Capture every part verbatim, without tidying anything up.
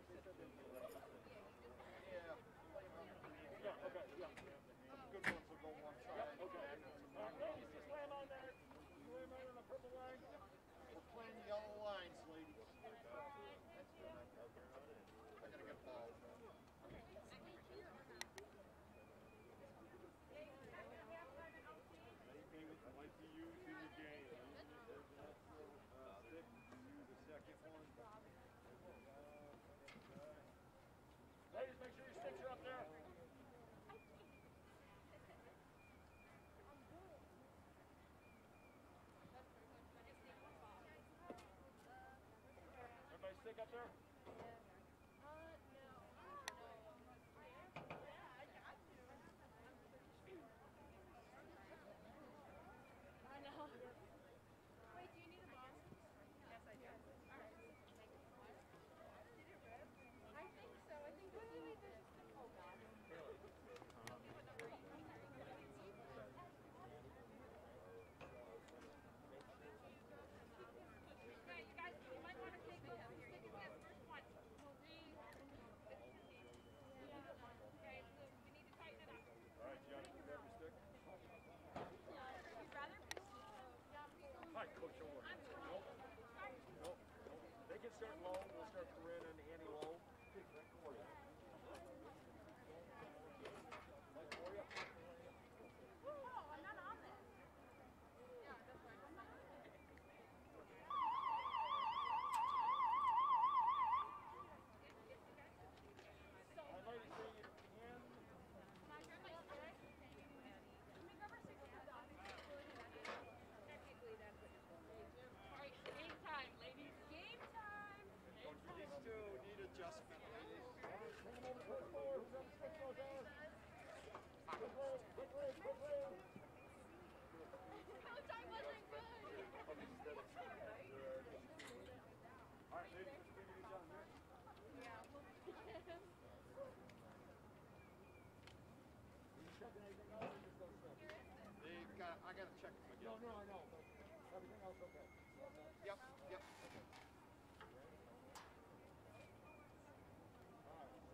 Yeah. Yeah, okay, yeah. Some good ones will go one side. Yeah, okay. All right, ladies, just land on there. You land right on the purple line. We're playing yellow lines, ladies. I gotta get balls. Anything that you like to use in the game. Even if there's an extra uh, stick, you can use a second one. Ladies, make sure your sticks are up there. Everybody stick up there? I know. Wait, do you need a ball? Yes, I do. All right. I think so. I think wait, wait, wait, there's just a oh god. Yeah, you guys, you might want to take those two stickers as first one. Three. Okay, so we need to tighten it up. All right, Johnny, you grab your stick. You'd rather be Hi, Coach Owen. Nope. Nope. Nope. They can start low. We'll start Corinne and Annie low. Right for you. Right for you. Oh, I'm not on this. Yeah, that's right. I'm not on this. All right, ladies, bring your hand. Can I grab my stick? Let me grab our stick. Technically, that's what you're supposed to do. All right, game time, ladies. Game time. Game time. These two need adjustment, ladies. Bring them over to the floor. Who's on the stick goes on? Quick leg, quick leg, quick leg. Coach, I wasn't good. All right, ladies, let's bring you down here. Yeah. Are you checking anything else or just those steps? They got, I got to check them again. No, no, I know. But everything else okay? Yep, yep. All right, so...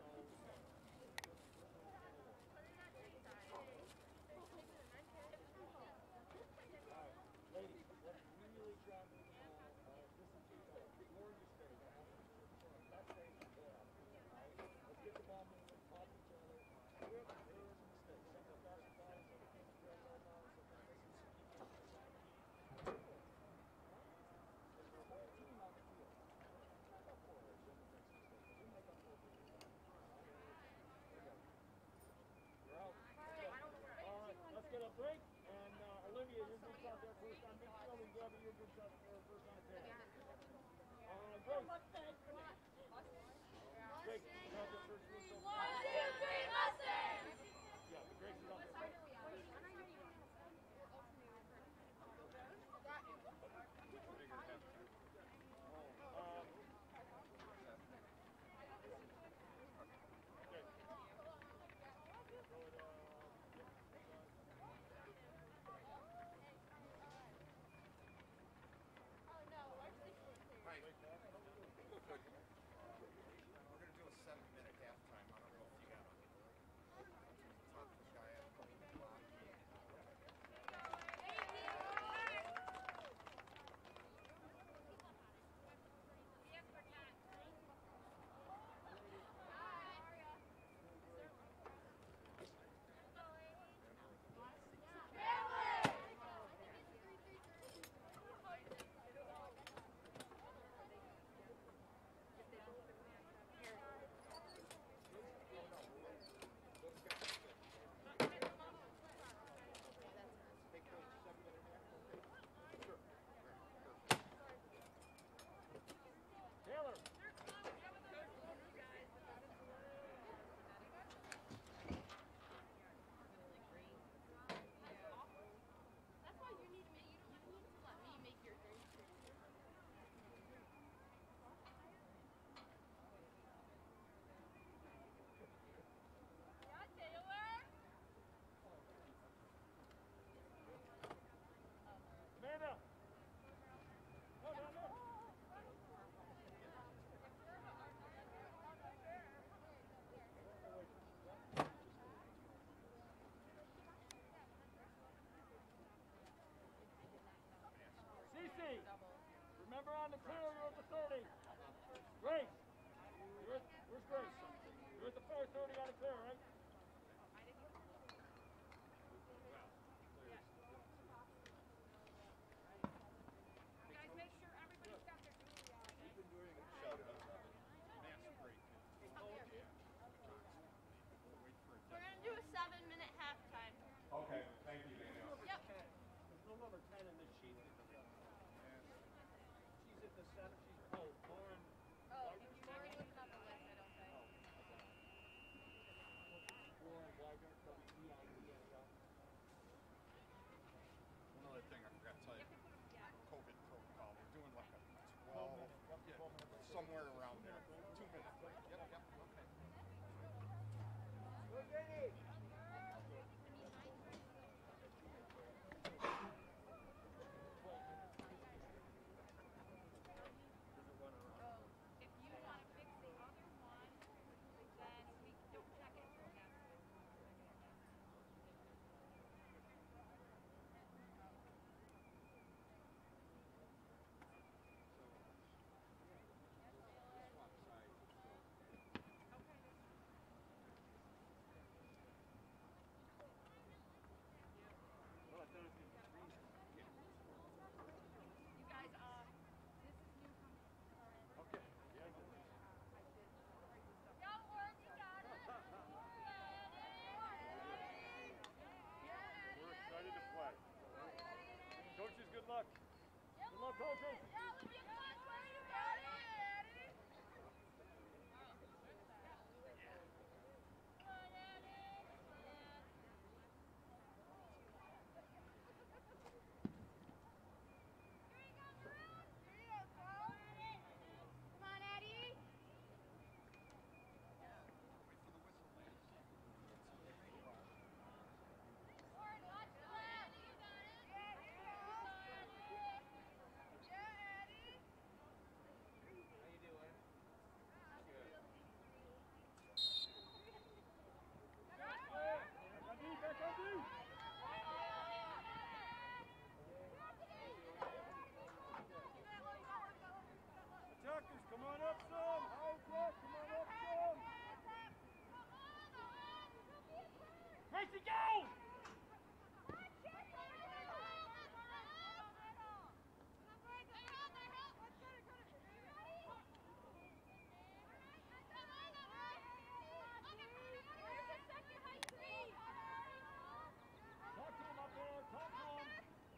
Alright, ladies, let's really try to uh, listen to each other. Ignore your space. That's safe. Let's get the ball moving, pop each other. There is a mistake. Some of the faster balls, some of the things grab all balls, some of the misses, keep it on the side. There's a whole team on the Remember on the clear, you're at the thirty. Grace. You're at, where's Grace? You're at the fair thirty on the clear, right? Guys, make sure everybody's got their duty on. We're gonna do a seven minute halftime. Okay, thank you, Danielle. Yep. There's no number ten in this sheet. She's at the center. She's, oh, Lauren. Oh, if you're already looking up the list, I don't think. Lauren Wagner, W E I G N E R. Another thing I forgot to tell You you, have to put them, yeah. COVID protocol, we're doing like a twelve, yeah, somewhere around there, two minutes. Yep, yep, okay. Go, Katie. Oh, if you want to fix the other one, then we don't check it. You guys, uh, this is new from. Okay. Yeah, go. Don't worry, you got it. We're excited to play. Coaches, good luck. Good luck, coaches. Come on, Eddie. Lauren, watch the left. You got it. Yeah, Eddie. How you doing? Back on D, back on D. Attackers, come on up some. High block, come on up some. Gracie, go! Talk to him up there, talk to him.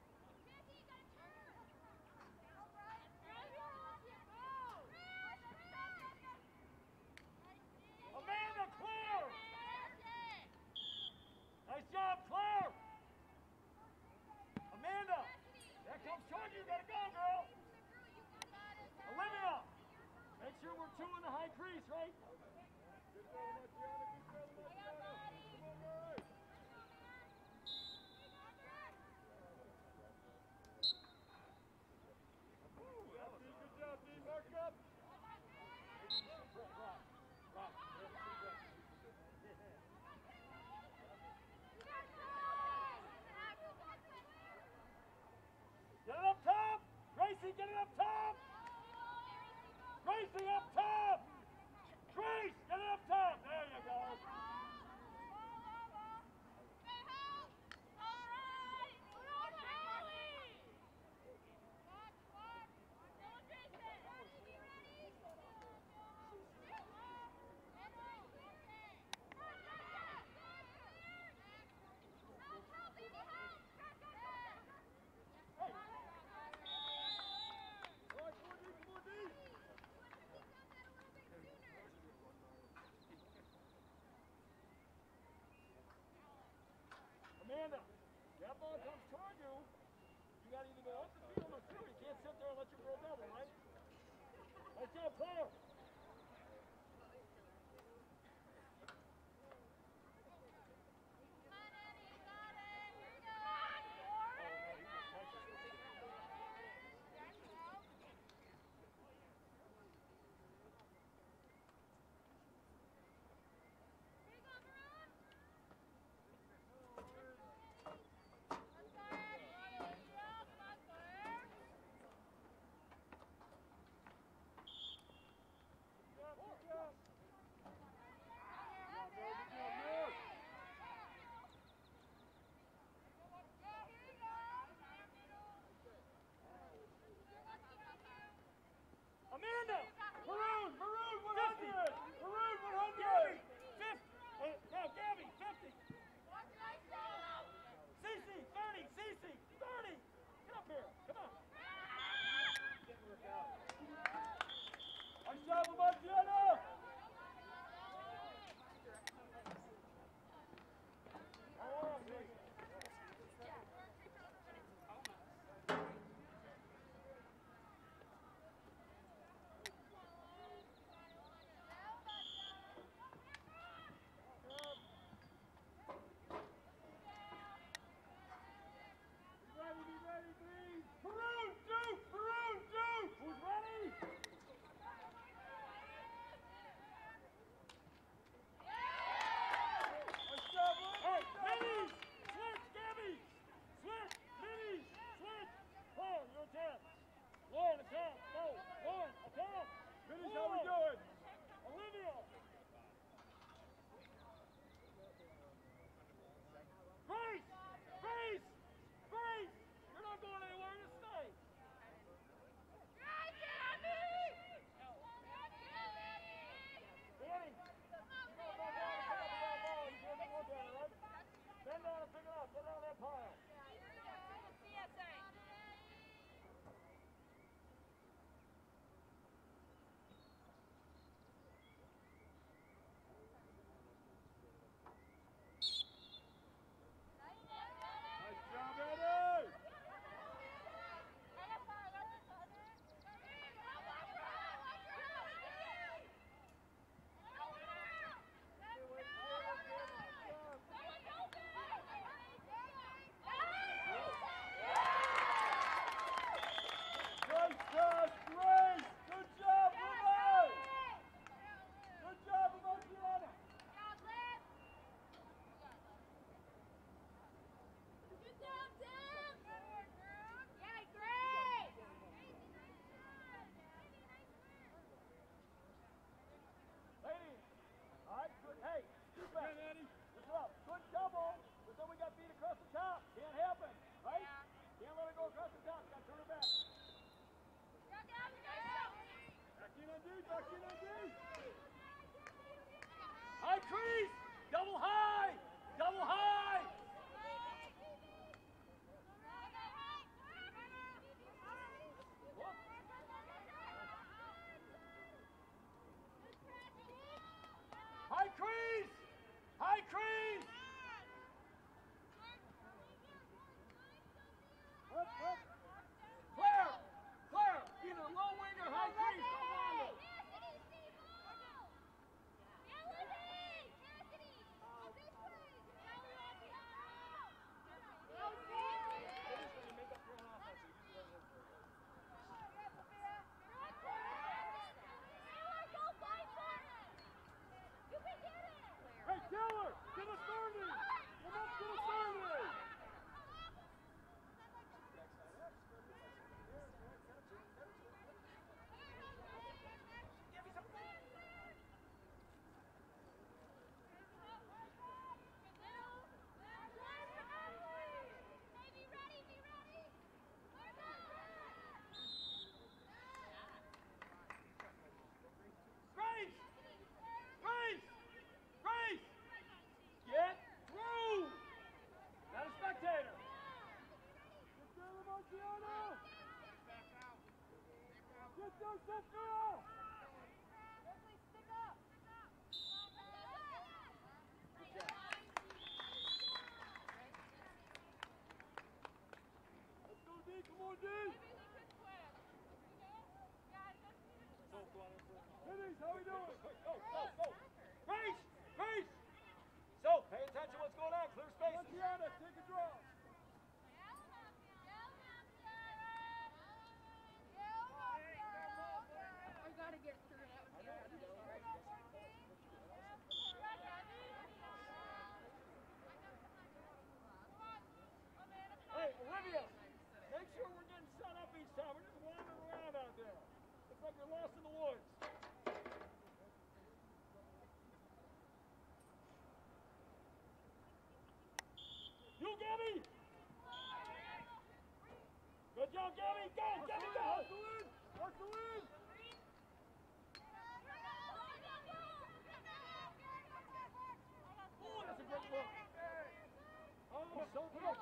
Amanda, clear! Nice job, Claire! Amanda, that comes toward you, you gotta go, girl! Olivia, make sure we're two in the high crease, right? Good job, Marciana, good job, Marciana. Come on, guys! Woo, that was good job, D. Mark up! Rock, rock, rock. Get it up top! Gracie, get it up top! Gracie, up top! Grace, get it up top! There you go! Amanda, that ball comes toward you. You got to either go up the field or through. You can't sit there and let your girl double, right? Nice job, player. High crease! Double high! Double high! High crease! High crease! Claire! Claire! Either low wing or high crease, go on it! Hey, Taylor! Get us started! Come up, get us started! Grace! Grace! Grace! Get through! Not a spectator! Get there, Marciano! Get there, Sophia! Let's go, D! Come on, D! Dennis, how we doing? Go, go, go! Grace! Grace! So, pay attention what's going on. Clear spaces. Tiana, take a draw. I gotta get through it. Hey, Olivia, make sure we're getting set up each time. We're just wandering around out there. Looks like you're lost in the woods. You, Gabby! Good job, Gabby! Go! Gabby, go! Hustle in! Hustle in! Oh, that's a great look! Oh, so good! Shut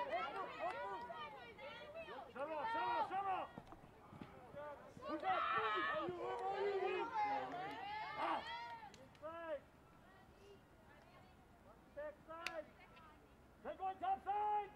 off! Shut off! Shut off! Who's that? Are you him? Are you him? Ah! Inside! Back side! Take one top side!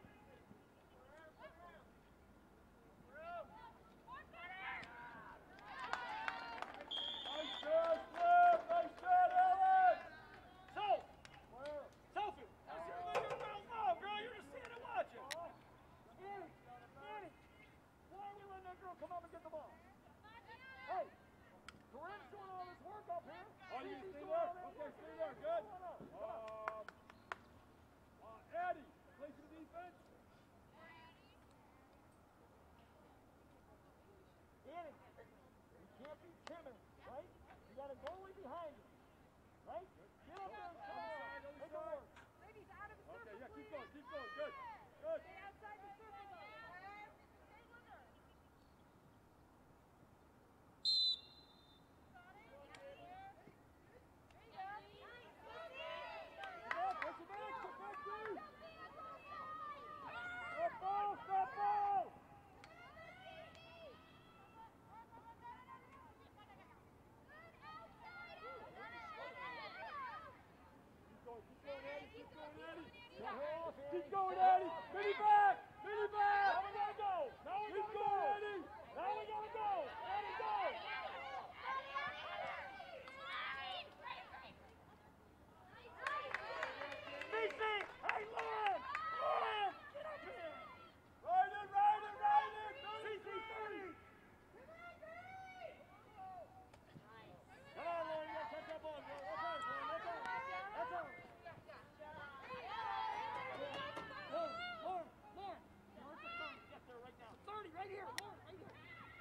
Nice shot, Flip! Nice shot, Ellen! So, Sophie, that's your leader around now, girl. You're just standing watching. Manny, Manny, why are we letting that girl come up and get the ball? Hey, Corinne's doing all this work up here. Oh, you stay there? Okay, stay there. Good. Um, uh, Addie, play some defense. Annie, you can't be timid, right? You got a goalie behind you, right? Get up there and come on. Make it work. Ladies, out of the circle, Okay, yeah, keep please. going, keep going. Good, good. Stay outside the circle, though. Stay with her. Come on, push it back, get back, dude. Stop ball, stop ball. Keep going, keep going, Eddie, keep going, Eddie. Cut her off, Eddie. Keep going, Eddie. Mini back, mini back. Now we gotta go. Now we gotta go, Eddie. Now we gotta go. Eddie, go. Big thing. Hey, Lauren. Lauren, get up here. Ride it, ride it, ride it. C C thirty. Come on, Lauren, you gotta touch that ball, girl. That's ours, Lauren. That's ours. That's ours. Lauren, Lauren, Lauren. You're at the thirty. Get there right now. thirty, right here. Lauren, right here.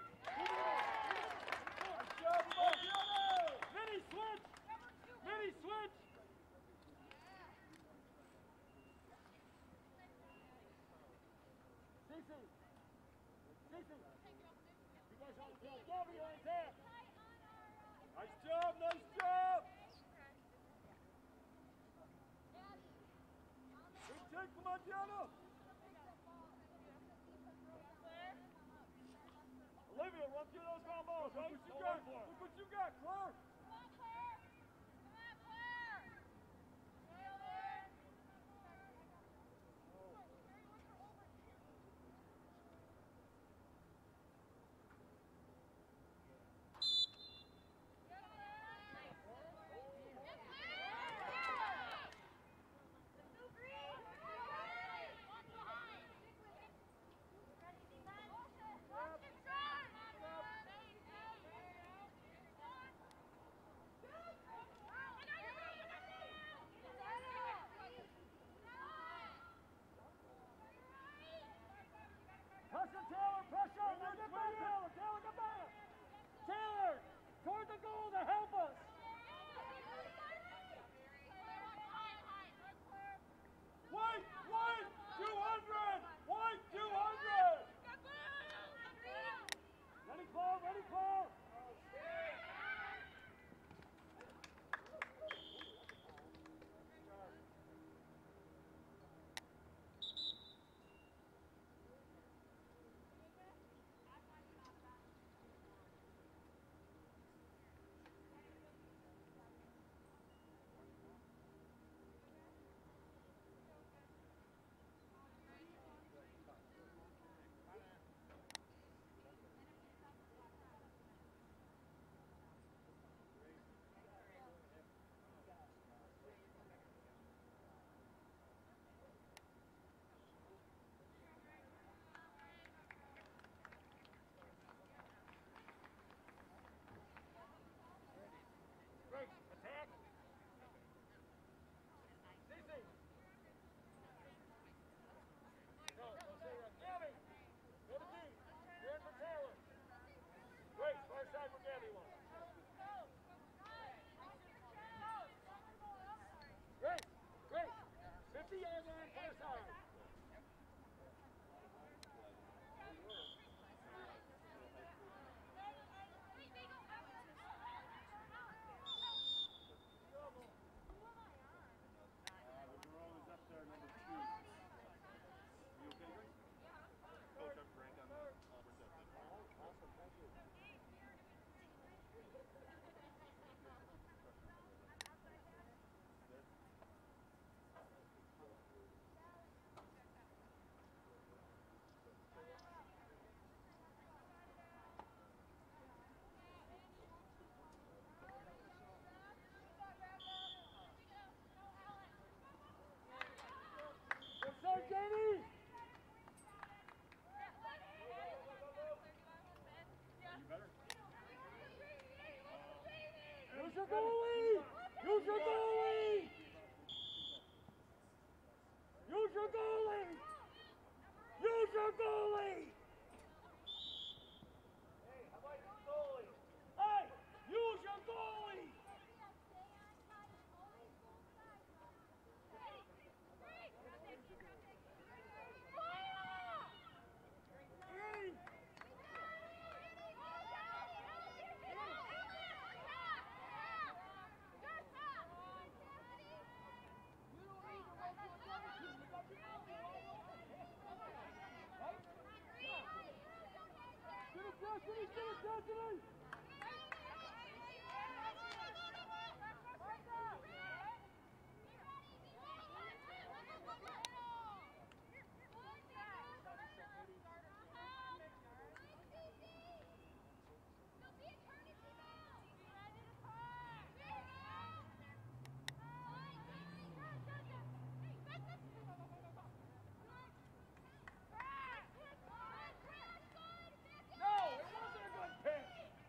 Nice job, Marciano. Mini switch. Mini switch. Cece. Cece. You guys on the field. Gabby on tap. job, nice job. Good take, come on, Gianna. Olivia, run through those ground balls, right? Look what you got, look what you got, Claire. Pressure, Taylor, pressure! Now get back, Taylor! Taylor, get back! Taylor, toward the goal to help us! White, white, two hundred! White, two hundred! Ready, Claire, ready, Claire! Great, attack! Cece! No, no, stay right. Gabby! Go to D. You're in for Taylor. Great, far side for Gabby one. Great, great. fifty yard line, far side. Coach, I'm Grant on the reception. Awesome, thank you. Good start, Katie! You better? Use your goalie! Use your goalie! Use your goalie! Use your goalie! Hey, how about your goalie? Hey, use your goalie! Green! Get it, Destiny! Get it, Destiny! No, it wasn't a good pitch!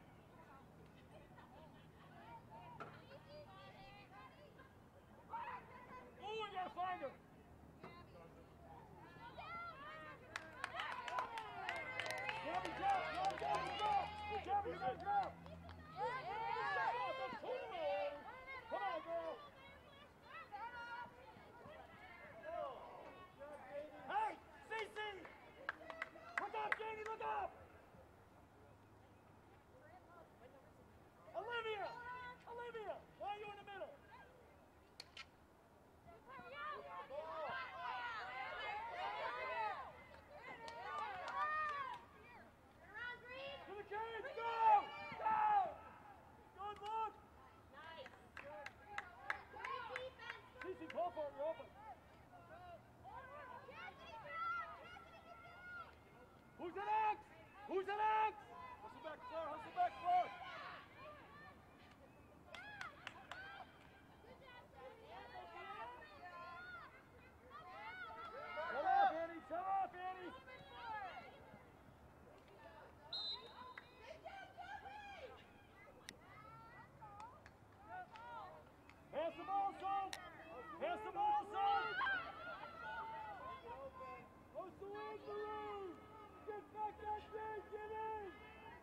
Oh, we gotta find her! Gabby, jump! Jump, Gabby, jump! Good job, you good job! Come on, girl! Hey, Cece! Look up, Janie, look up! Olivia! Jimmy!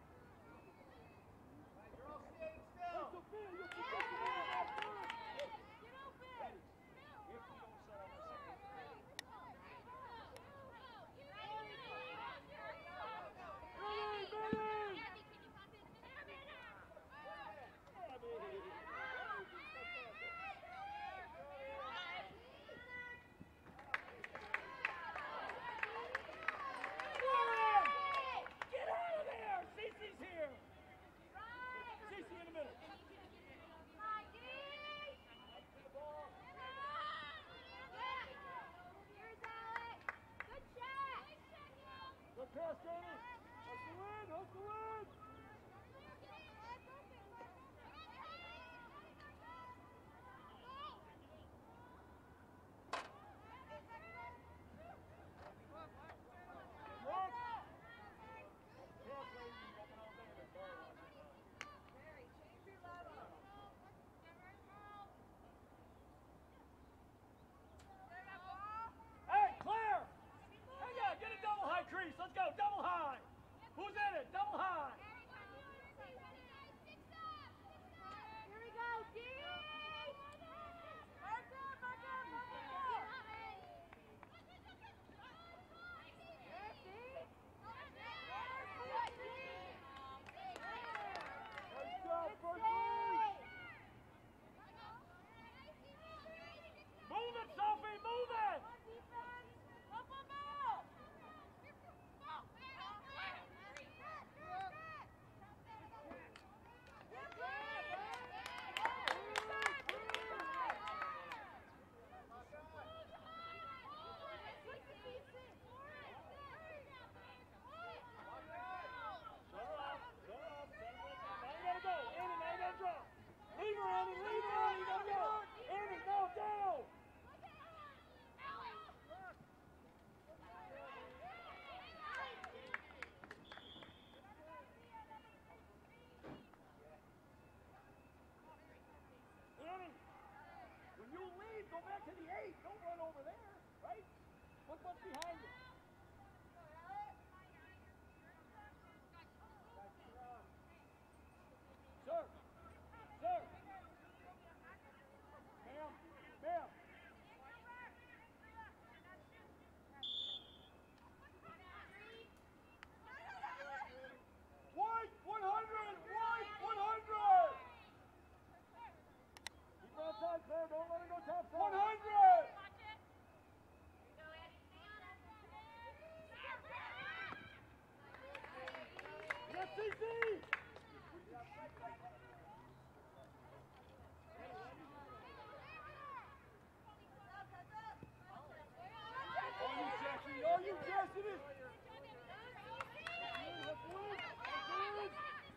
You're all staying still. Hey, Sophia, you're positioned in the back first. Ladies, if we don't set up a second play, Billy, Billy! Get out of there! Cece's here! Cece in the middle. Good pass, Jamie. Hustle in, hustle in. Look. Pass, lady. You've been all day. That's all right. Hey, Claire! Hey, yeah, get a double high crease. Let's go, double high. Who's in it? Double high. Here we go, D! Mark up, mark up, mark up! There, D! Nice job, first lead. Move it, Sophie, move it. Up a ball! Shut her off, shut her off. Now you gotta go. Annie, now you gotta drop. Leave her, Annie, leave her, Annie, you gotta go. Annie, no, down. Annie, when you leave, go back to the eight. Don't run over there, right? Look what's behind you. Sir, sir. Ma'am, ma'am. White, one hundred, white, one hundred. Keep her outside, Claire. Don't let her go top side. one hundred. Yes, C C. All you, Jesse. All you, Jesse. Let's win. Let's win.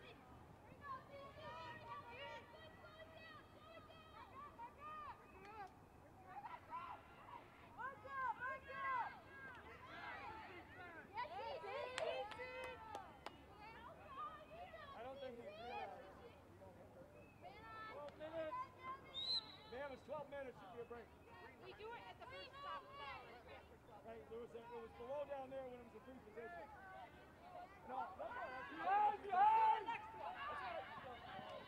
I don't think he realizes twelve minutes. Ma'am, it's twelve minutes. Should be a break. We do it at the first stop. Right, Lewis, it was below down there when it was a free position. No, that's all right. Behind, behind! That's all right.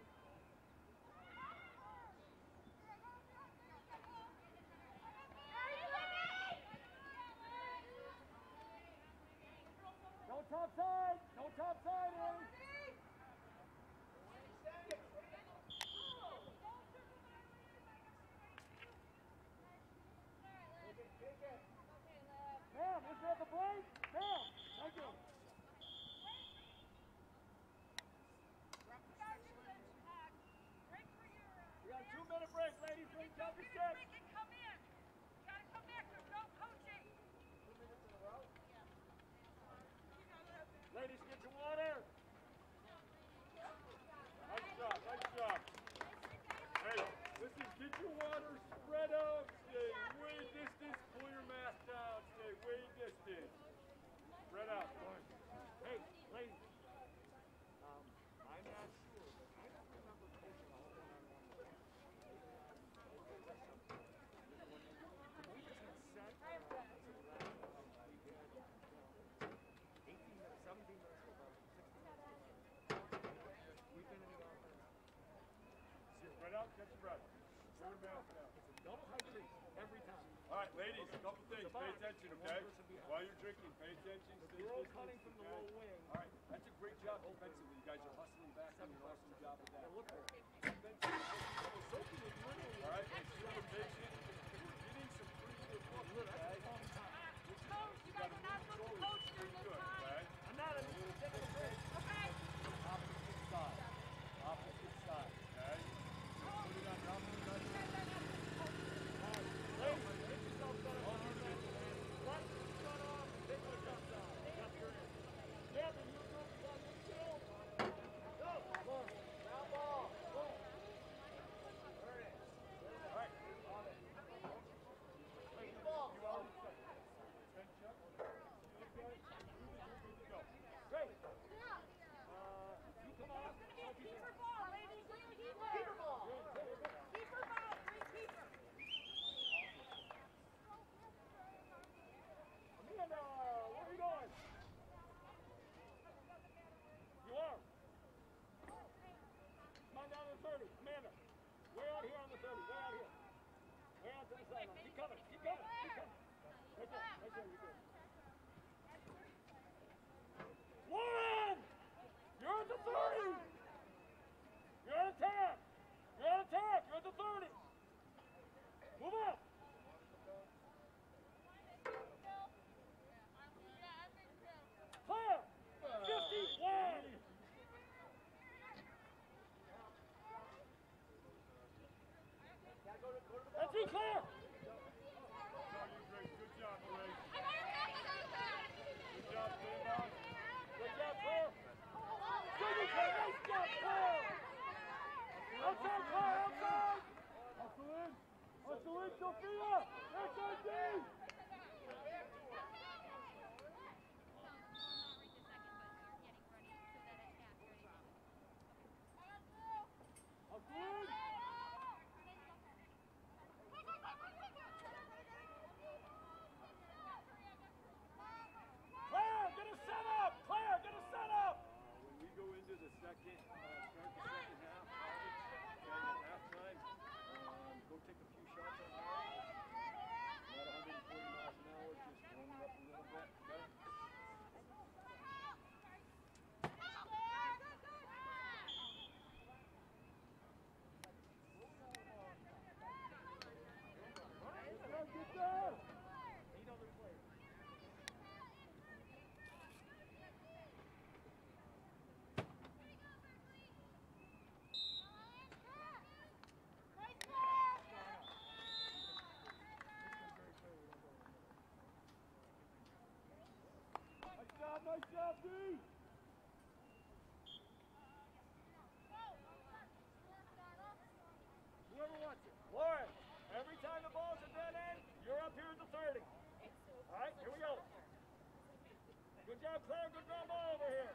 No top side! No top side, Annie! Ma'am, isn't that the play? Ma'am, thank you. We got a two-minute break, ladies. Bring down your six. Ladies, get your water. Nice job, nice job. Hey, listen, get your water, spread out, stay way distance, pull your mask down, stay way distant. Spread out. Hey, ladies. Um, I'm not sure, but I don't remember coaching a whole one-on-one. We just had set uh, we had uh, eighteen minutes, seventeen minutes It's a double high crease every time. All right, ladies, a couple things. Pay attention, okay? While you're drinking, pay attention. The Stay girl distance, cutting from the okay? low wing. All right, that's a great job defensively. You guys are hustling back, doing an awesome job with that. Now look for it. Offensively, Sophie is literally all right, make sure you're patient. We're getting some pretty good looks, guys. Coach, you guys are not supposed to coach during this Good, time. okay? I'm not. I'm just taking a break. Okay. Opposite side. Opposite side, okay? Put it on the opposite side. Ladies, get yourself set up on our bench. Right, shut off, take my shots down. Got your end. Yeah, but you go on the field. Go. One. Ground ball. One. There it is. All right. On it. Take the ball. You already set. Bench up. Okay. Go. Great. Uh, you come off. Keeper ball, ladies. Keeper. Keeper ball. Keeper ball. Three keeper. Amanda, where are you going? You are. Come on down to the thirty. Amanda, way out here on the thirty. Way out here. Way out to the sideline. Keep coming. Keep coming. Keep coming. Right there. Right there. You're good. Lauren! You're at the thirty! You're on attack! You're on attack! You're at the thirty! Move up! Clear! fifty-one! That's it, clear! Good job, Ray. Good job, Clear! Good job, Clear! Good job, nice job, Clear! Outside, Clear, outside! Hustle in! Hustle in, Sophia! S I D! Hustle in! Claire, get a set up! Claire, get a set up! When we go into the second, uh, start the second half, okay, at halftime, um, go take a few shots on that. Not one hundred forty miles an hour, just warm it up a little bit, okay? Get there, get there! Eight other players. Nice job, nice job, D! Whoever wants it. Lauren, every time the ball's at that end, you're up here at the thirty. All right, here we go. Good job, Claire. Good ground ball over here.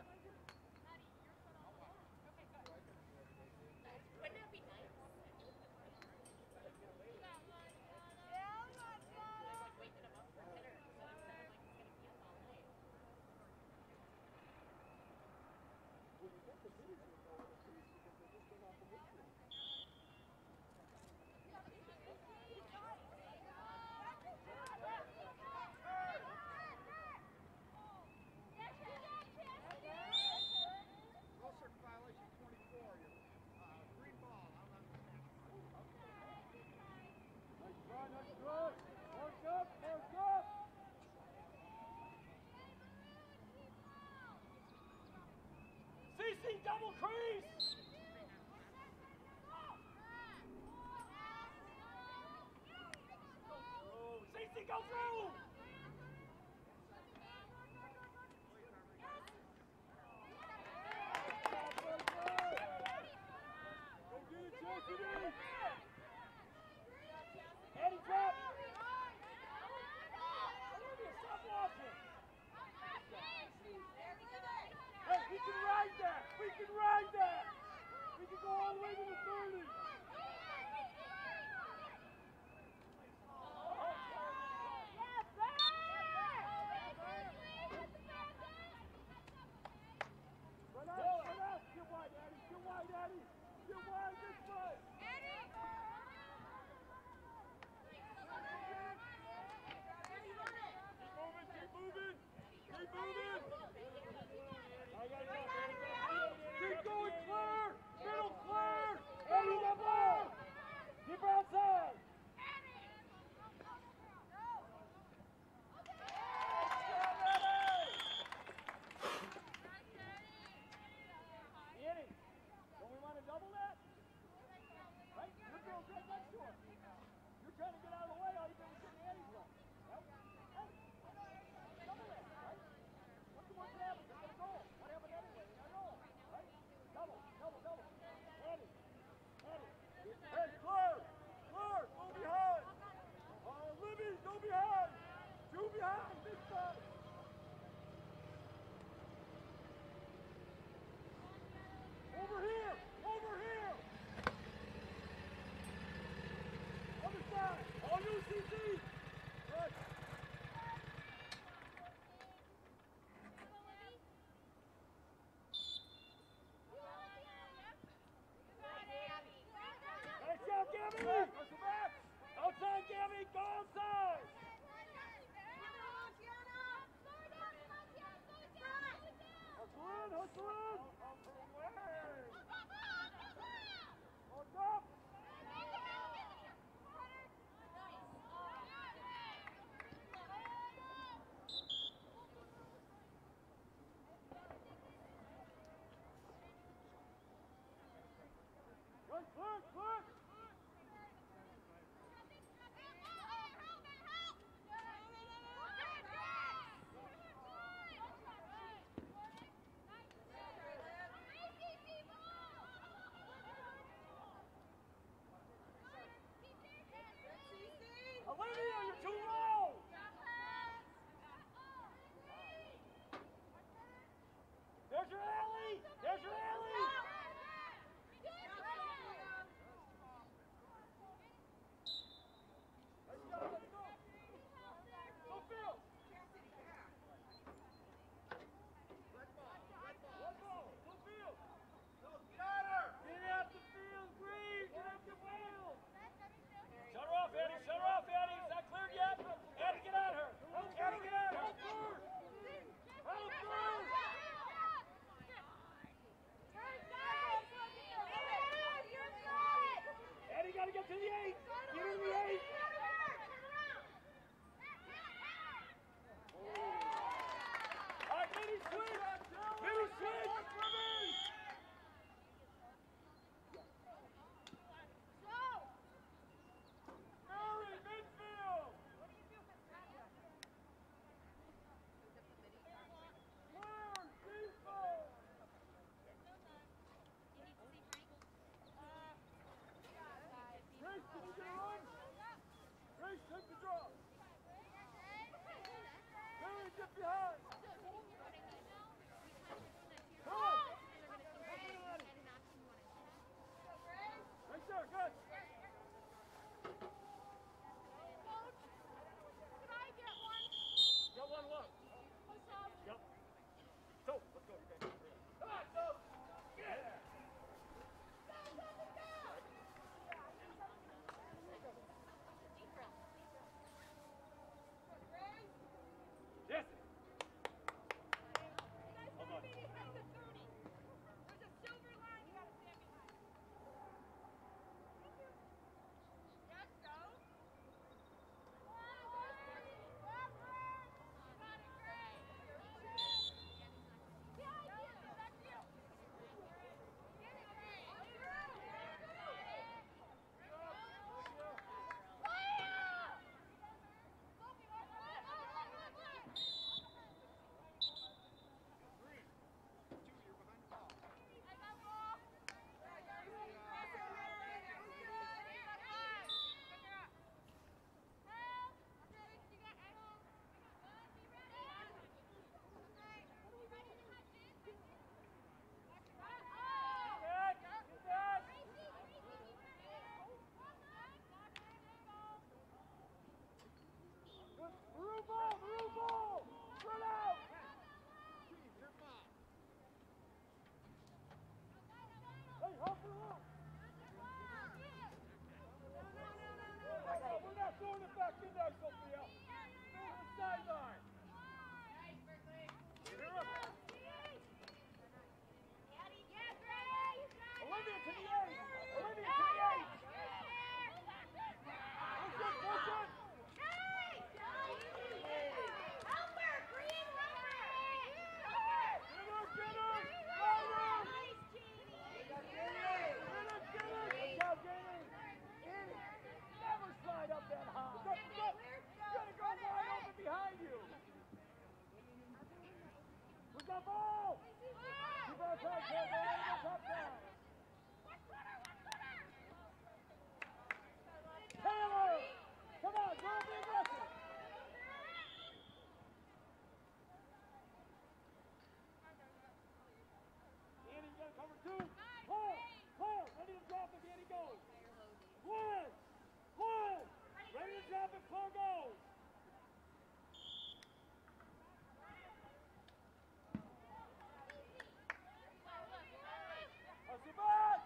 Wouldn't that be nice? Rule circle violation twenty-four. Uh, green ball. I'm on the Nice try, nice try. Mark up, mark up. C C double crease. C C go through. Go get it, Chastity. Eddie, drop. Olivia, stop watching. Hey, we can ride that. We can ride that. We can go all the way to the thirty. Yes, Olivia, you're too low! There's your alley! There's your alley! Let's go, let's go! Go, Phil! Red ball, red ball. One ball! Go, Phil! Got her! Get out the field, Green! Get out the field! Shut her off, Eddie! Shut her off, Eddie! It's not cleared yet! Eddie, get at her! Eddie, get at her! Help first! Help first! Eddie, gotta get to the eight! Get in the eight! All right, mini switch! Mini switch! Mary, midfield! Clear! Defense! Grace, can you get a run? Grace, take the draw! Mary, get behind! Come on! Right there, good! Got one left. Yep. So, let's go. Okay. Come on, so. Yeah. Yes. Hold on. Through ball, through ball! Spread out! Hey, help her out! We're not throwing it back in there, Sophia! Go to the sideline! Get her up! Olivia to the eight! Olivia to the eight! Push it, push it! Behind you! Who's got ball? Keep our tight, Kevin. Top side. Taylor! Come on, go be aggressive! Andy, you gotta cover two. Four! Four! Ready to drop if Andy goes. One! One! Ready to drop if Claire goes. Back!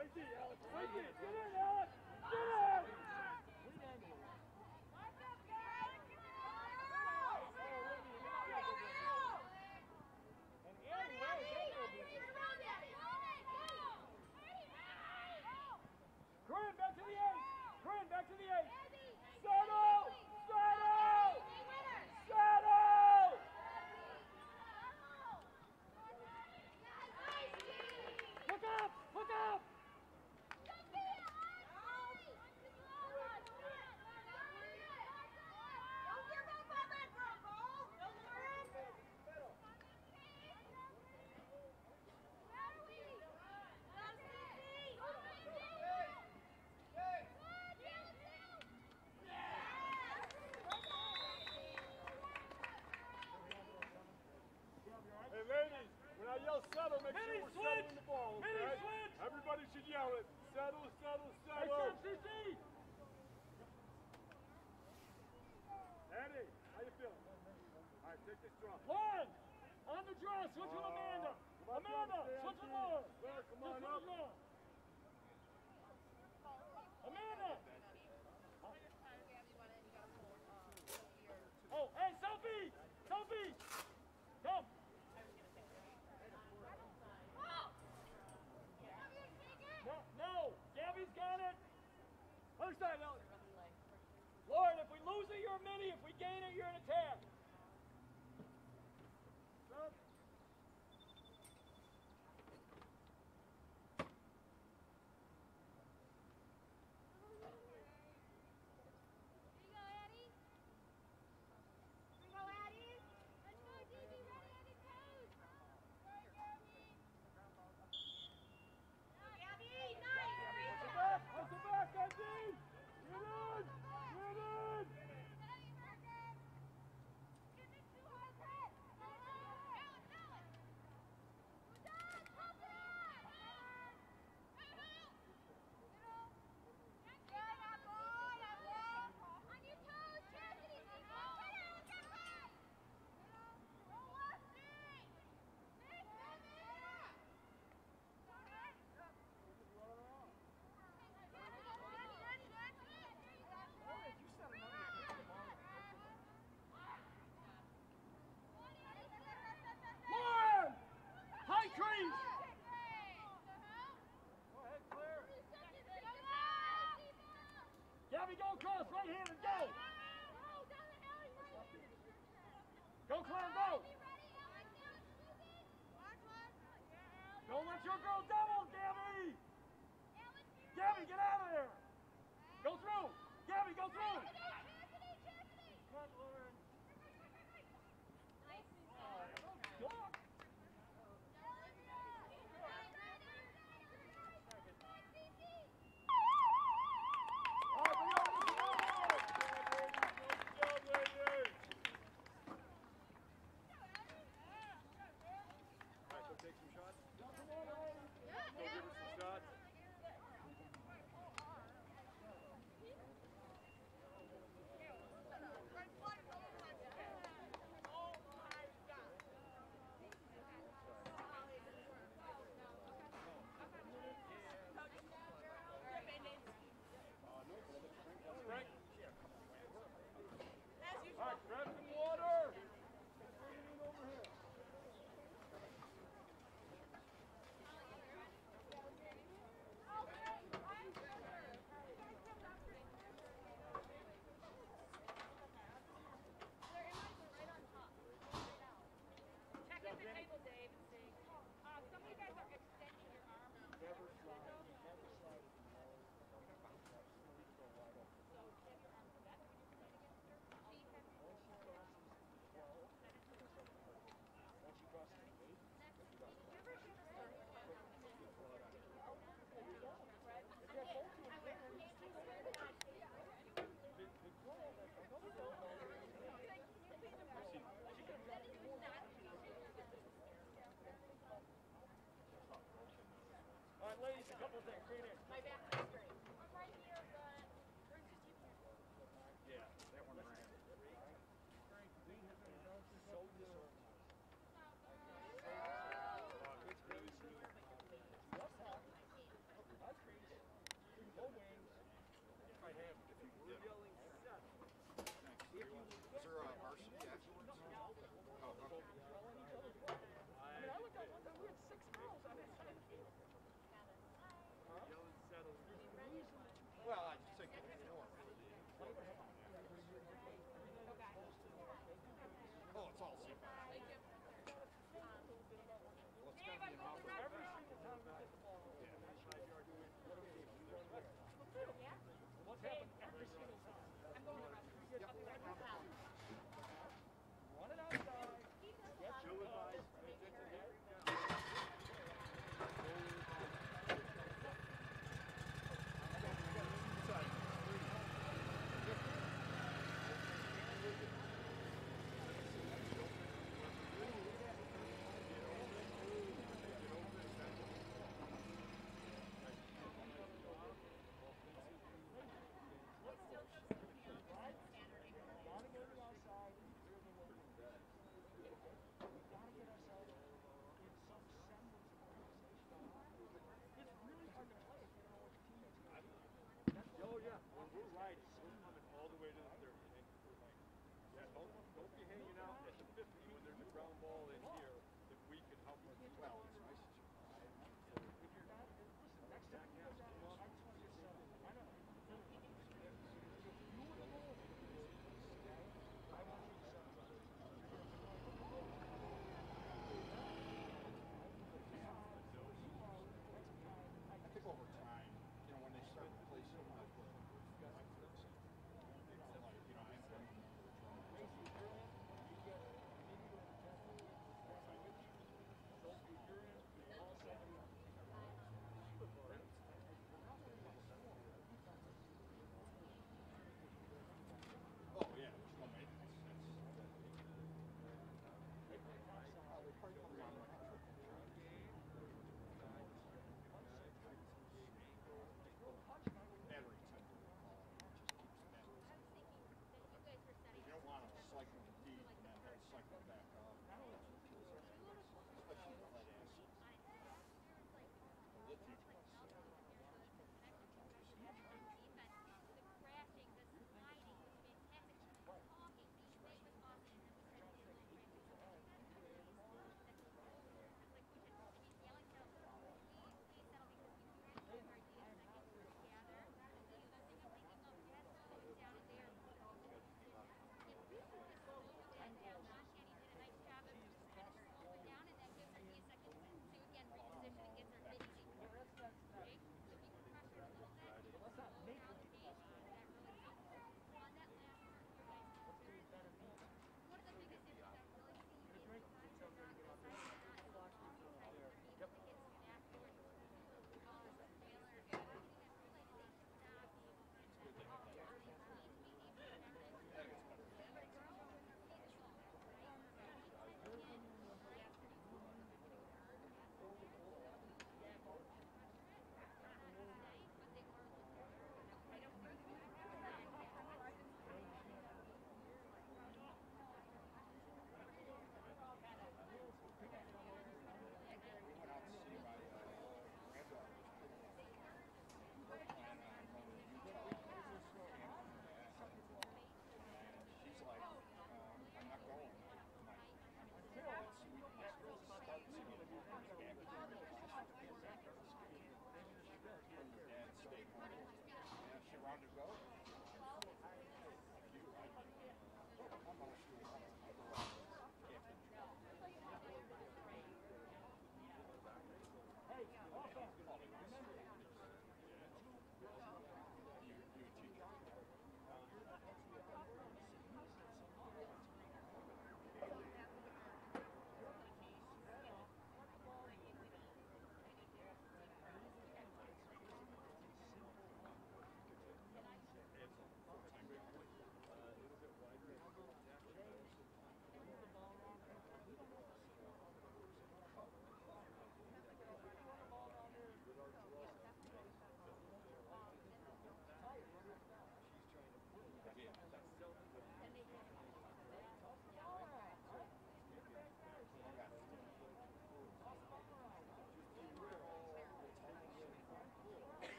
Play D, Alex. Play D. Get in, Alex. Get in. Clean angle. And Annie, where is that little bit? Corinne, back to the eight. Corinne, back to the eight. Settle. Settle. Settle. Look up. Look up. Hey, ladies, when I yell settle, make Mini sure we're switch! settling the ball, okay? Mini switch! Everybody should yell it. Settle, settle, Hey, settle. C C! Eddie, how you feeling? All right, take this draw. Lauren! On the draw, switch with Amanda! Come on, Amanda, Stand, switch with stand. Lauren! Claire, come on Switch up. with Lauren! Amanda! Oh, hey, Sophie! Sophie! Come! No, no! Gabby's got it! Other side, Alex! Lauren, if we lose it, you're a mini. If we gain it, you're an attack. Stop. Back, hustle back, Andy! Get in! Get in!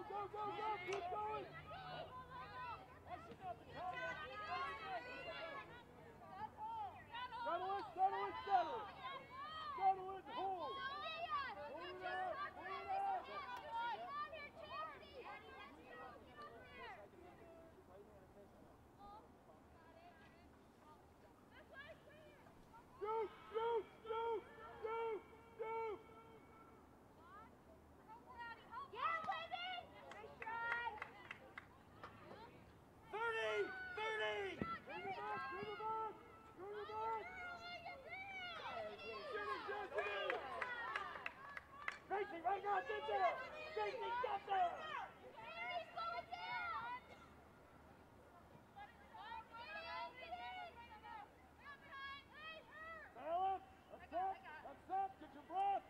go, go, go, keep going. I should not be calling. Settle it, settle it, settle it. Settle it, hold. Hold it up, hold it up. Shoot, shoot, shoot, shoot, shoot. thirty, thirty. Turn the back, turn the back, turn the back. Get it, Jesse. Tracy, right now, get there. Tracy, get there. Balance, upset, upset, get your breath.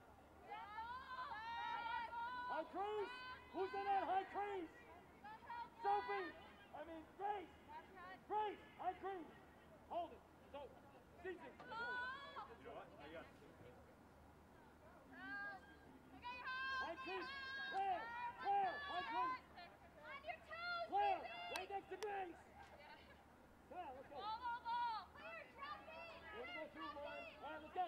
High crease. Who's in that high crease? Sophie. I mean, Grace. Grace, high crease. Hold it. So, Cece. You know what? I got it. High crease. Claire. Claire, high crease. Claire, right next to Grace. Come on, let's go. We're gonna go through, Lauren. All right, let's go.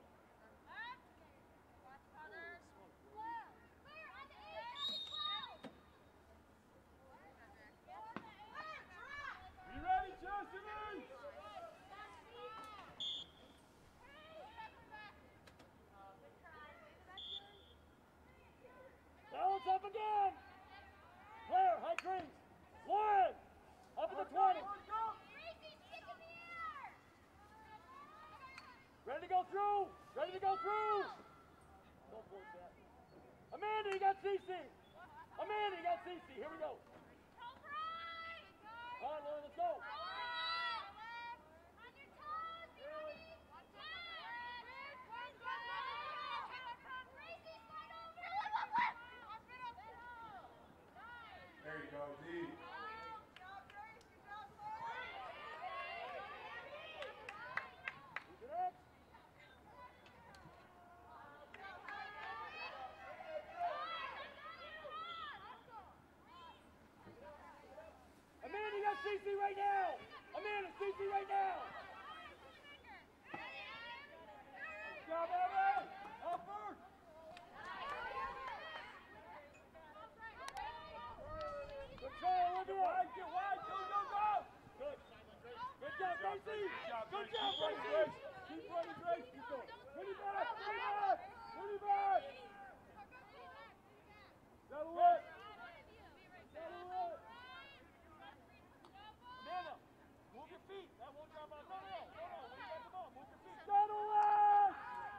You ready, Josephine? Balance up again. Claire, high crease. Lauren, up at the twenty. Ready to go through. Ready to go through. Don't force that. Amanda, you got Cece. Amanda, you got Cece. Here we go. All right, Lauren, let's go. There you go, D. Keep it up. Amanda, you got Cece right now. Amanda, Cece right now. Good job, Evan. Up first. Good try, Olivia. Wide, get wide, go, go, go. Good. Good job, Gracie. Good job, Gracie. Keep running, Grace. Keep going. Put it back, put it back, put it back. Settle it. Settle it. Amanda, move your feet. That won't drop on. No, no, no, no, no. When you got the ball, move your feet. Settle it.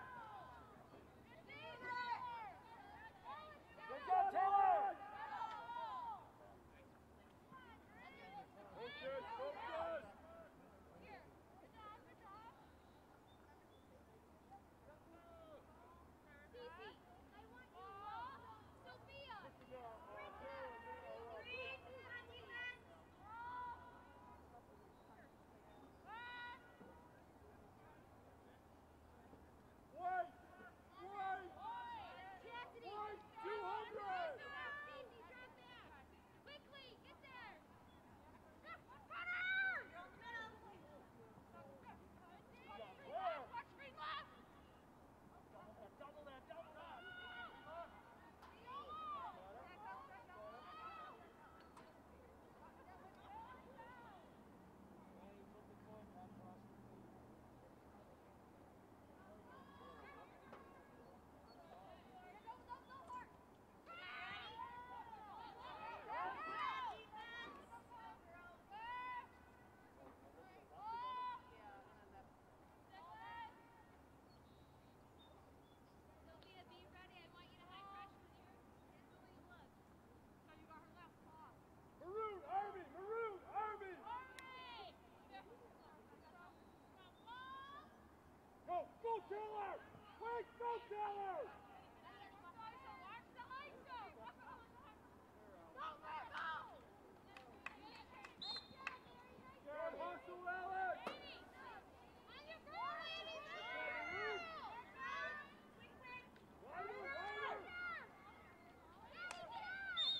Good job, Taylor. Focus, focus. Wait, wait, wait, two hundred. Double that, double that. Maroon, Army, Maroon, Army. Go, go, Taylor. Wait, go, Taylor. Good hustle, Alex. Wider, wider.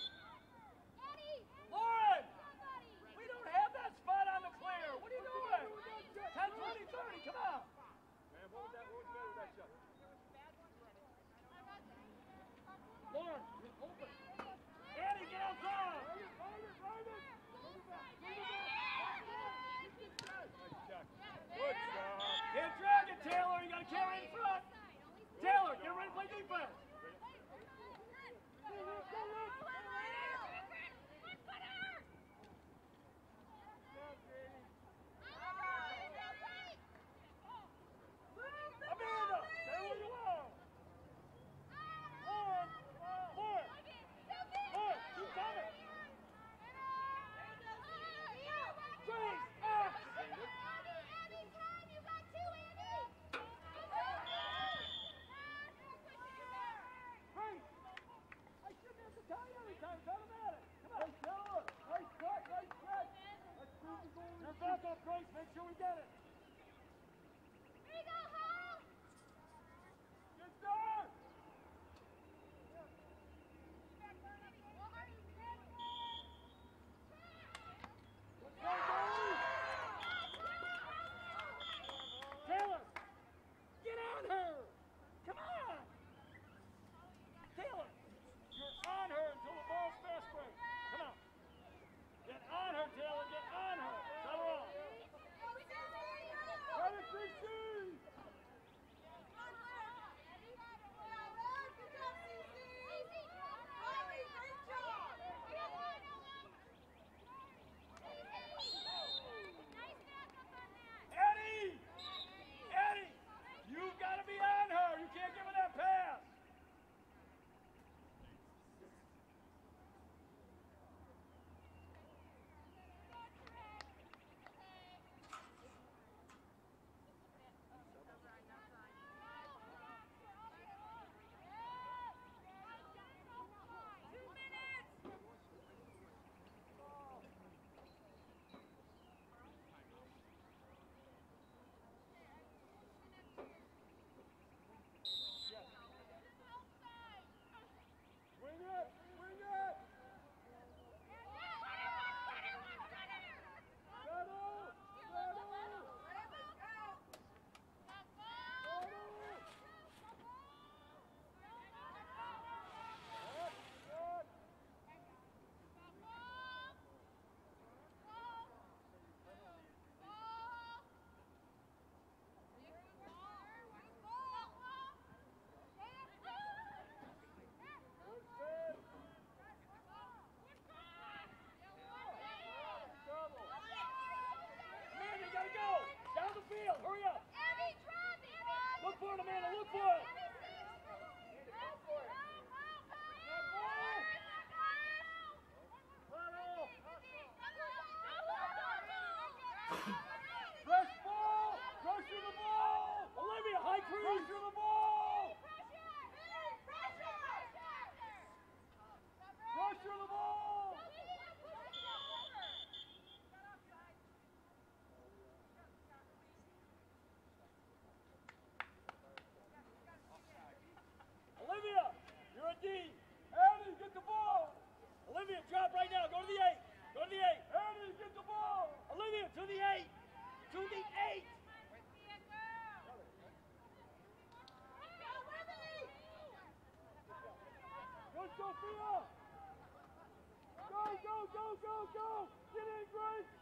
Sophia! Go, go, go, go, go! Get in, Grace!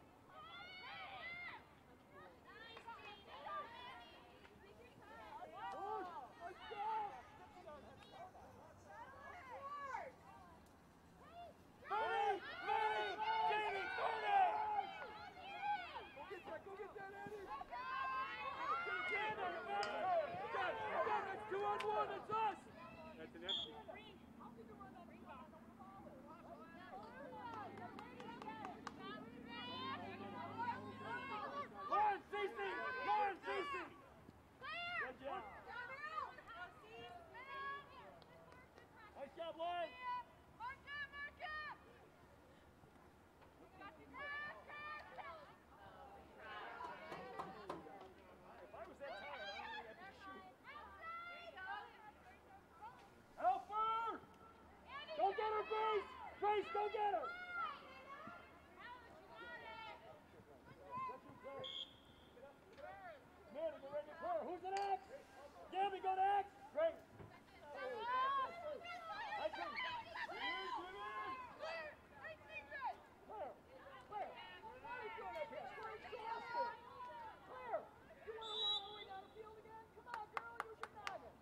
Push! Let's go! Thirty! Thirty! Jamie, thirty! Go get that, go get that, Eddie! Get it, Got it, got it, two on one, it's us! That's an empty. Lauren, Cece! Lauren, Cece! Good job. Nice job, Lauren! If I was that tired, I don't think I could shoot. Help her! Go get her, Grace! Grace, go get her! Man, get ready to clear. Who's the next? Gabby, go next! Great! I can. Get in, get in! Clear! Clear! Why are you doing that pass? We're exhausted! Clear! You want to run all the way down the field again? Come on, girl, use your noggin!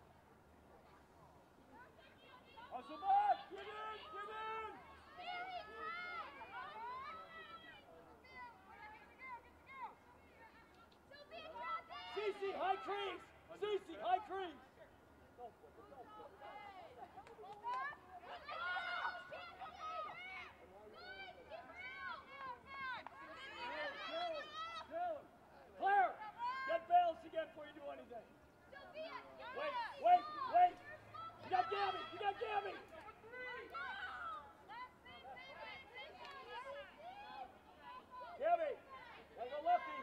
Hustle back! Get in! Get in! Cece, high trees! Cece, high trees! Claire, get balanced again before you do anything. Wait, wait, wait! You got Gabby! You got Gabby! Gabby! Gotta go lefty!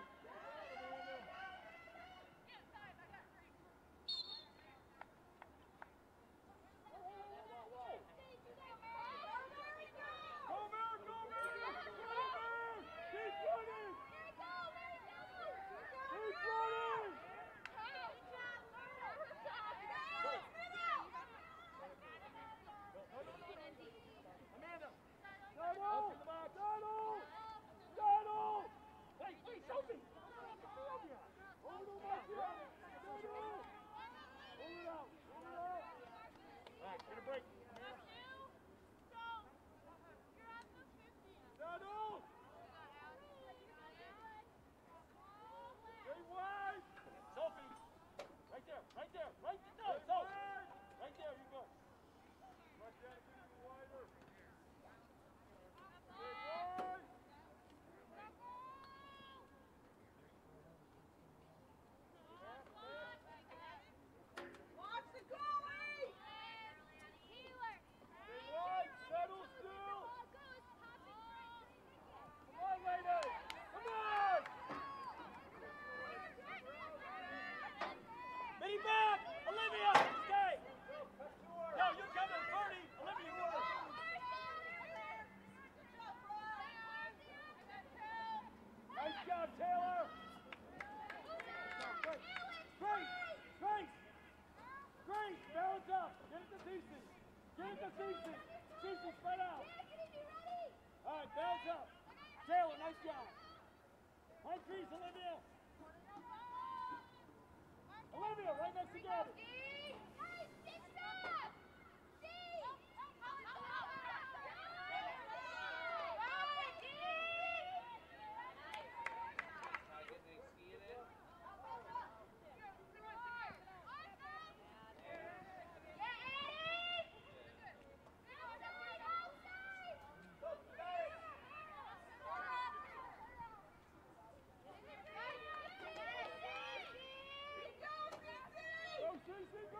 Go, Cece,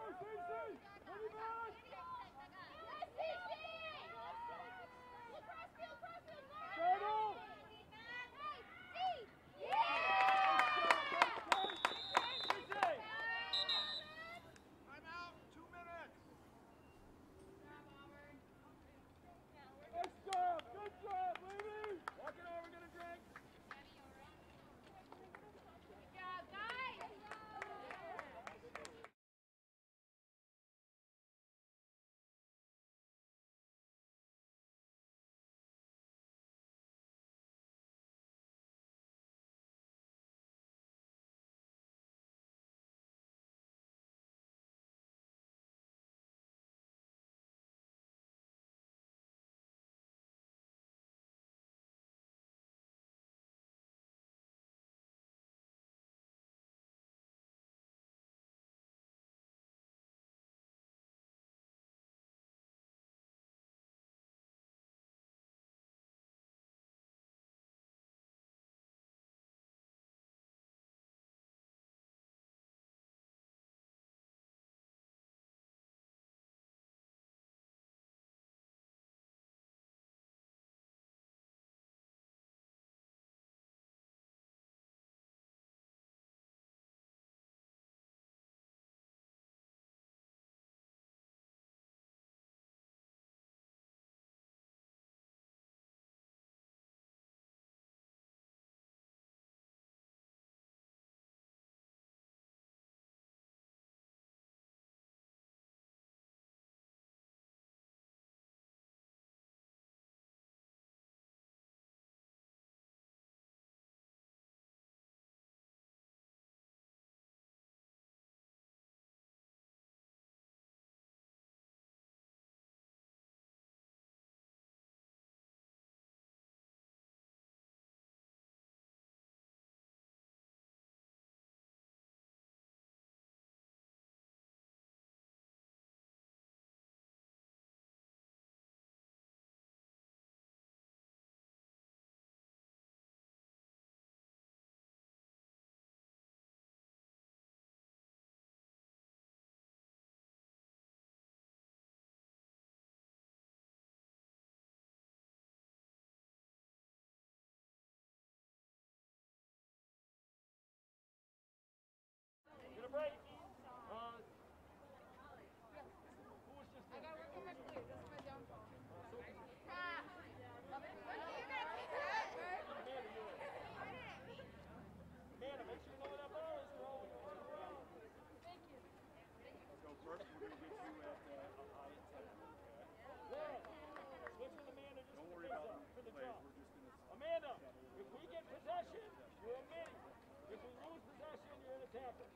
tackle.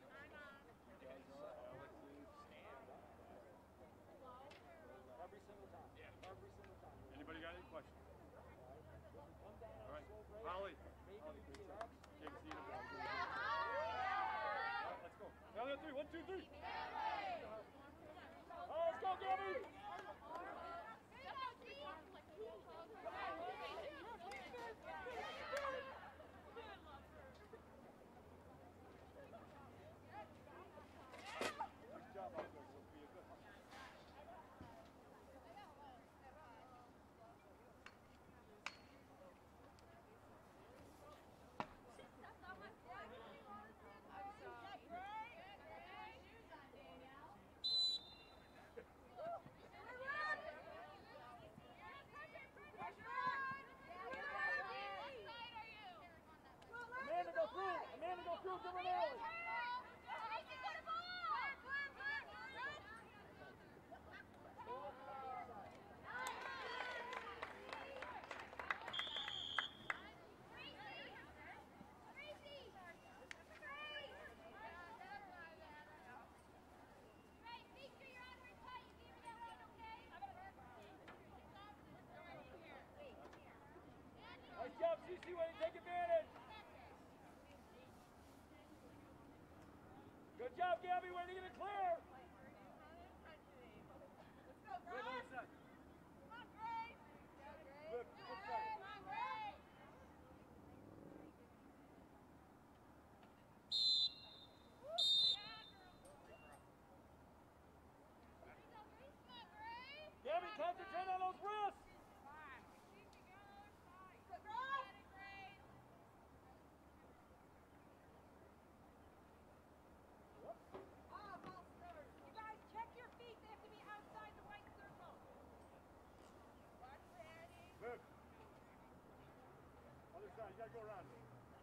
Every single time. Every single time. Anybody got any questions? Come down All on right. a slow break. Holly. Maybe Holly, you good can stuff. relax. Take a seat. All right, let's go. Now the three. One, two, three. Oh, let's go, Gabby! Nice job out there, Sophia. Good. Amanda, go through! Amanda, go through! Give her an alley! Nice job, Cece, way to take advantage! Good job, Gabby, way to get it clear! Wait, hold a sec. Look, one sec. Gabby, concentrate on those wrists! Look. Other side. You gotta go around.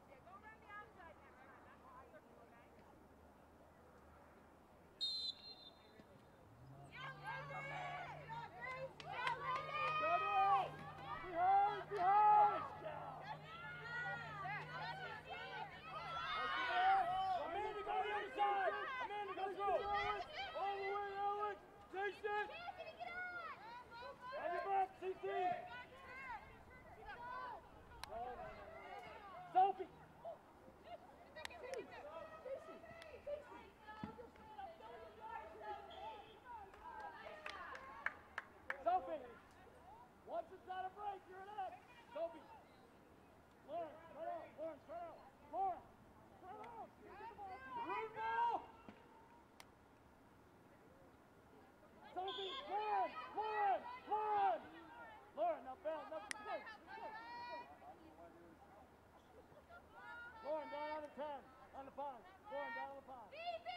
Behind! Behind! Amanda, go to the other side! Amanda, go through! All the way, Alex! Jason! On your back, C C! Sophie! Sophie! Once it's not a break, you're an X! Sophie! Lauren, spread out! Lauren, spread out! Lauren! Spread out! Get the ball! Run now! Sophie! Lauren! Lauren! Lauren! Lauren, now bell, now let's go! Let's go! Lauren, down on the ten. On the pond. Lauren, down on the pond.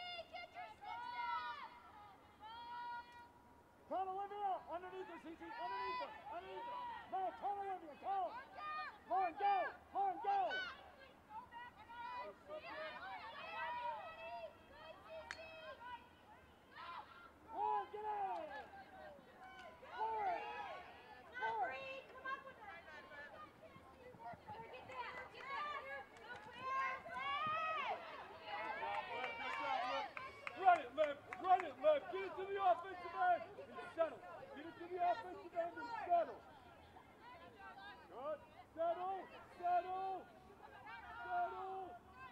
Call Olivia! Underneath her, Cece! Underneath her! Underneath her! No, call Olivia! Call! Lauren, go! Lauren, go! Lauren, get out of here! Lauren! Lauren! Run it, Lev. Run it, Lev. Get it to the offensive end and settle. Get it to the offensive end and settle. Good. Settle. Settle. Settle.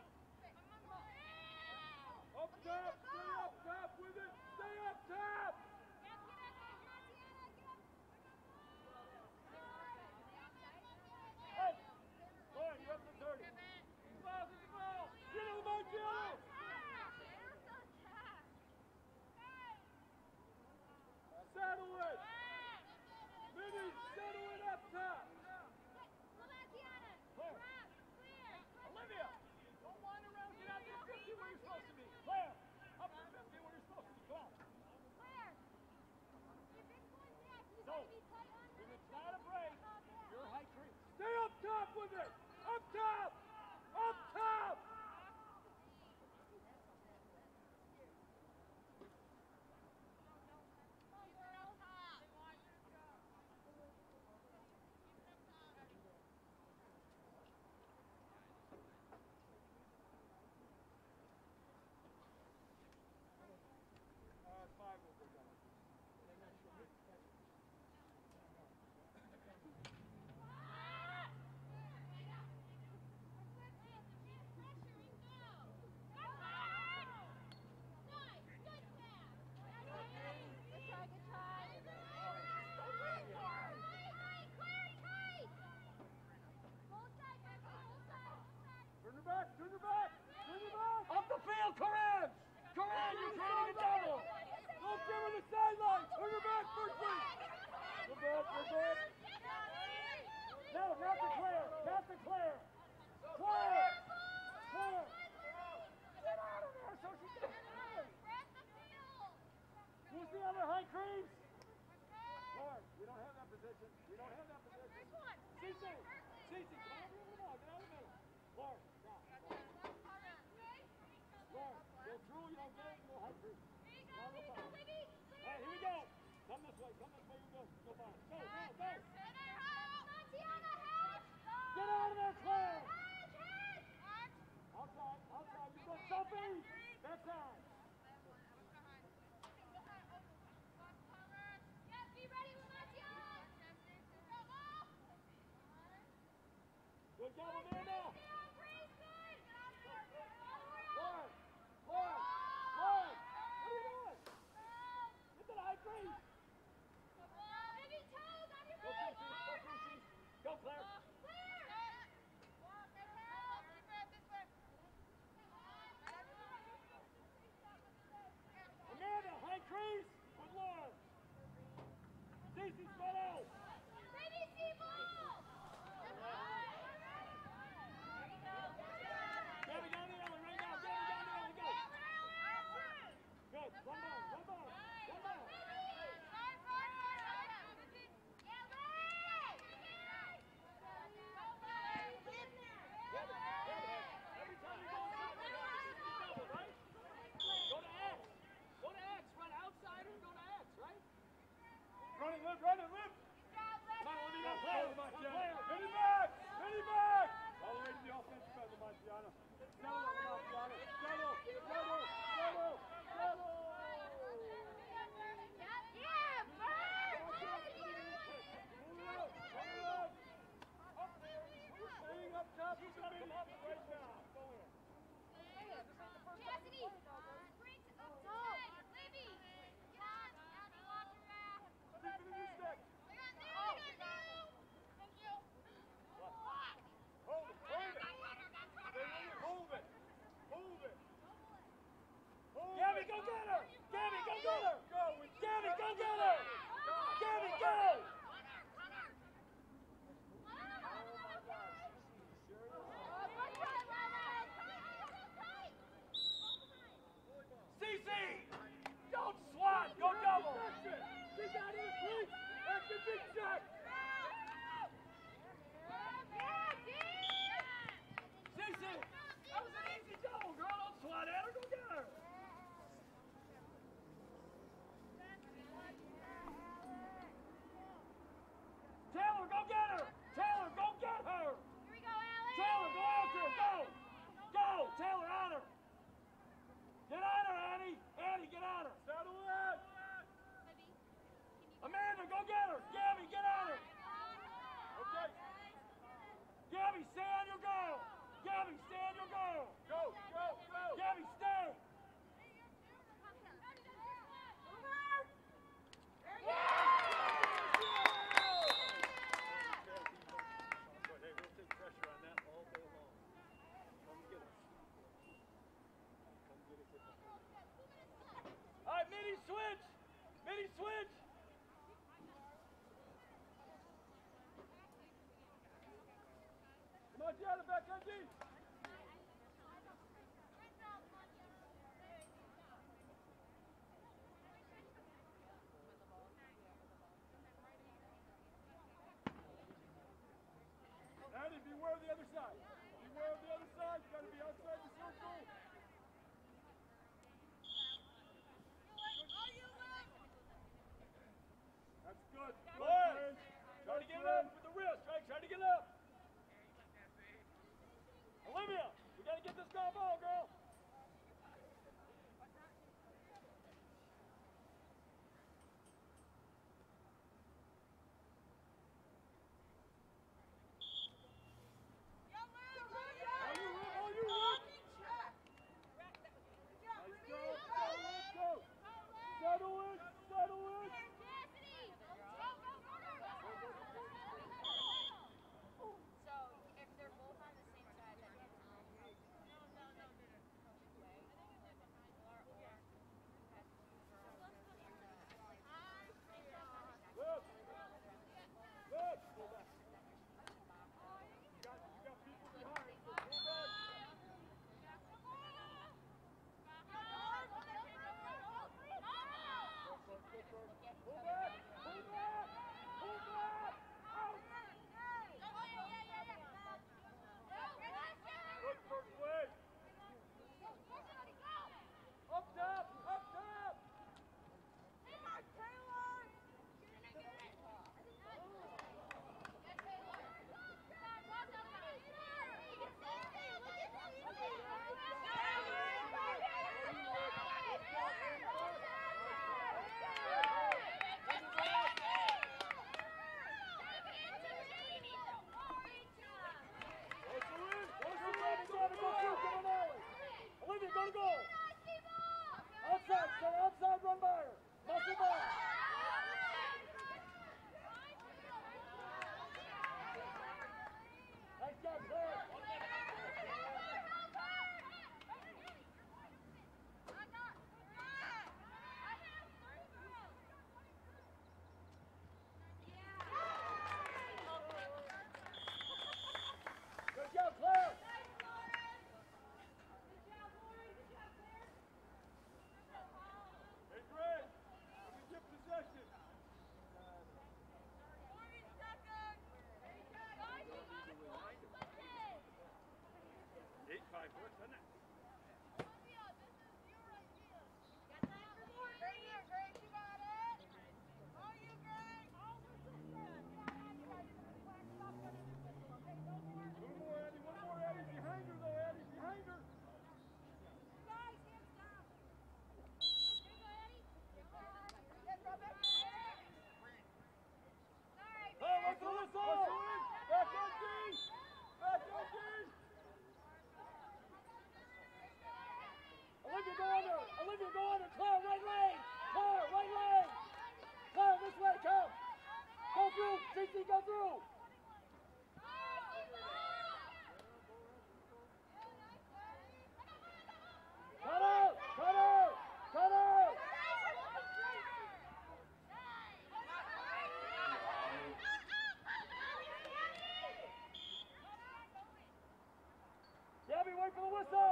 Up top. Stay up top with it. Stay up top. Hey! Lauren, you're up to thirty. Ball, get the ball! Get it, Marcello. Settle it. Minnie, settle it up top. Olivia! Don't wander around. Get out there fifty where you're supposed to be. Claire! Up to fifty where you're supposed to be. Come on. So, when it's not a break, you're high creek. Stay up top with it. Up top. Up top. back, turn your back, turn your back. Up the field, Corinne. Corinne, you're creating a double. Don't give her the sideline. Turn your back, Berkeley. Good back, good back. No, not to Claire, not to Claire. Claire, Claire. Get out of there so she can play. Who's the other high crease? Claire, we don't have that position. We don't have that position. Cece, Cece, come on over the ball. Get out of the middle. Claire, stop. Claire, go through, you don't get it, you go high crease. All right, here we go. Come this way, come this way, you go. Go by. Go, go, go. Get out of there, Claire. Outside, outside, you go, Sophie. Backside. Good job, Amanda. Lauren, Lauren, Lauren, what are you doing? Get to the high crease. Go, Casey, go, Casey. Go, Claire. Amanda, high crease with Lauren. Cece, spread out. Gabby down the alley right now. Gabby down the alley. Go. Good. One more. One more. One more. Gabby, Gabby, every time you go inside, double, right? Go to X. Go to X. Run outside or go to X, right? Run it, Liv. Run it, Liv. Come on, let me go. Play. Hit it back. Hit it back. All the way to the offensive end, Marciano. Settle, Marciano. Settle, settle, settle, settle. Staying up top, you can come up right now. Go in. Keep it in your stick. Hold it, hold it. Stay with it. Hold it. Hold it. Hold Gabby, it. Go get her. Gabby, go get her. Go. Gabby, go get her. Gabby, go. Cece, don't swat. Go double. She's out of the crease. That's the big check. Cece, that was an easy double, girl. Don't swat at her. Go get her. Taylor, go get her. Taylor, go get her. Taylor, go after her. Go. Go. Taylor, on her. Get on her, Annie. Annie, get on her. Settle in. Amanda, go get her. Gabby, get on her. Okay. Gabby, stay on your girl. Gabby, stay on your girl. Go, go, go. Gabby, stay. Hey, we'll take pressure on that all day long. Come get us. Come get us. All right, mini switch. Mini switch. Come on, Gianna, back on D. Andy, beware of the other side. Beware of the other side. You got to be outside the circle. That's good. Good. Try to get up with the wrist. Try, try to get up. Olivia, we got to get this girl ball, girl. Are you, are you, for the whistle.